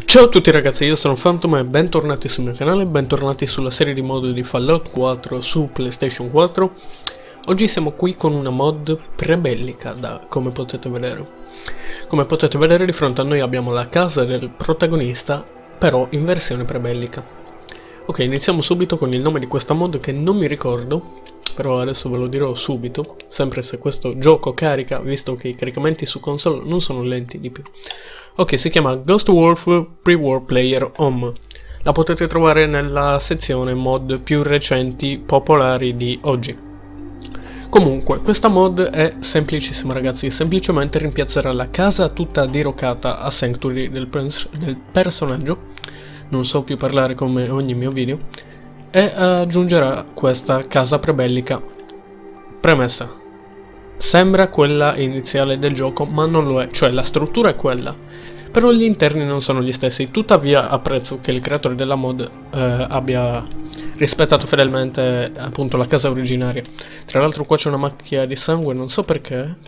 Ciao a tutti ragazzi, io sono Phantom e bentornati sul mio canale, bentornati sulla serie di mod di Fallout 4 su PlayStation 4. Oggi siamo qui con una mod prebellica, come potete vedere. Come potete vedere di fronte a noi abbiamo la casa del protagonista, però in versione prebellica. Ok, iniziamo subito con il nome di questa mod che non mi ricordo, però adesso ve lo dirò subito, sempre se questo gioco carica, visto che i caricamenti su console non sono lenti di più. Ok, si chiama Ghost Wolf Pre-War Player Home. La potete trovare nella sezione mod più recenti popolari di oggi. Comunque, questa mod è semplicissima ragazzi, semplicemente rimpiazzerà la casa tutta diroccata a Sanctuary del personaggio, non so più parlare come ogni mio video, e aggiungerà questa casa prebellica. Premessa: sembra quella iniziale del gioco, ma non lo è, cioè la struttura è quella, però gli interni non sono gli stessi. Tuttavia apprezzo che il creatore della mod abbia rispettato fedelmente appunto la casa originaria. Tra l'altro qua c'è una macchia di sangue, non so perché.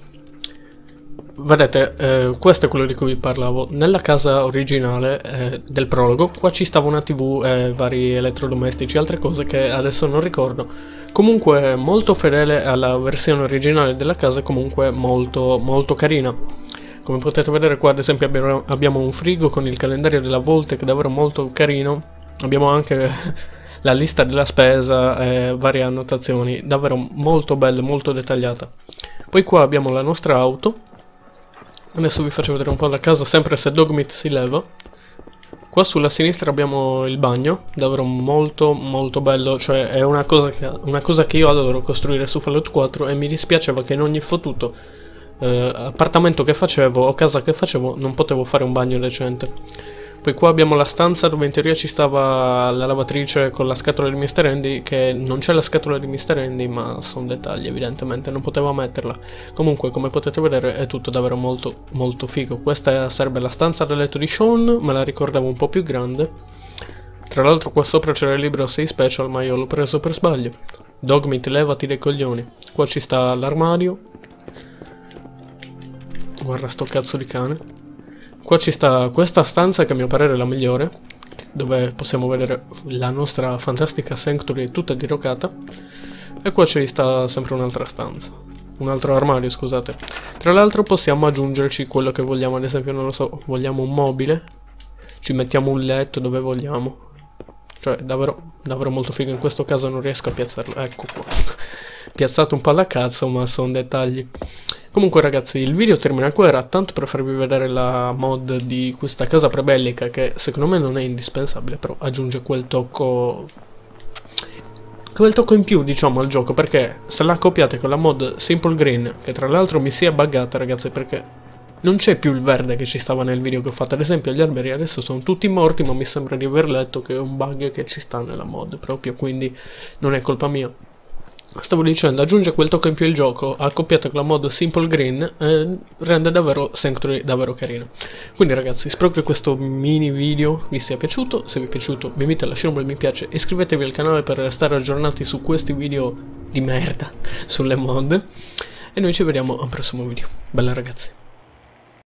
Vedete, questo è quello di cui vi parlavo. Nella casa originale del prologo, qua ci stava una TV e vari elettrodomestici, altre cose che adesso non ricordo. Comunque molto fedele alla versione originale della casa, comunque molto carina. Come potete vedere qua ad esempio abbiamo un frigo con il calendario della Vault che è davvero molto carino. Abbiamo anche la lista della spesa e varie annotazioni, davvero molto bella, molto dettagliata. Poi qua abbiamo la nostra auto. Adesso vi faccio vedere un po' la casa, sempre se Dogmeat si leva. Qua sulla sinistra abbiamo il bagno, davvero molto bello, cioè è una cosa che io adoro costruire su Fallout 4 e mi dispiaceva che in ogni fottuto appartamento che facevo o casa che facevo non potevo fare un bagno decente. Poi qua abbiamo la stanza dove in teoria ci stava la lavatrice con la scatola di Mr. Andy, che non c'è la scatola di Mr. Andy, ma sono dettagli, evidentemente non potevo metterla. Comunque come potete vedere è tutto davvero molto figo. Questa sarebbe la stanza da letto di Sean, me la ricordavo un po' più grande. Tra l'altro qua sopra c'era il libro 6 special, ma io l'ho preso per sbaglio. Dogmeat, levati dai coglioni. Qua ci sta l'armadio. Guarda sto cazzo di cane. Qua ci sta questa stanza che a mio parere è la migliore, dove possiamo vedere la nostra fantastica Sanctuary tutta diroccata. E qua ci sta sempre un'altra stanza, un altro armadio, scusate. Tra l'altro possiamo aggiungerci quello che vogliamo, ad esempio non lo so, vogliamo un mobile, ci mettiamo un letto dove vogliamo. Cioè davvero molto figo. In questo caso non riesco a piazzarlo, ecco qua. Piazzato un po' alla cazzo, ma sono dettagli. Comunque ragazzi, il video termina qua, era tanto per farvi vedere la mod di questa casa prebellica che secondo me non è indispensabile, però aggiunge quel tocco in più diciamo al gioco, perché se la accoppiate con la mod Simple Green, che tra l'altro mi si è buggata ragazzi perché non c'è più il verde che ci stava nel video che ho fatto, ad esempio gli alberi adesso sono tutti morti, ma mi sembra di aver letto che è un bug che ci sta nella mod proprio, quindi non è colpa mia. Stavo dicendo, aggiunge quel tocco in più il gioco, accoppiato con la mod Simple Green, rende davvero Sanctuary davvero carino. Quindi ragazzi, spero che questo mini video vi sia piaciuto. Se vi è piaciuto vi invito a lasciare un bel mi piace, iscrivetevi al canale per restare aggiornati su questi video di merda sulle mod. E noi ci vediamo al prossimo video. Bella ragazzi.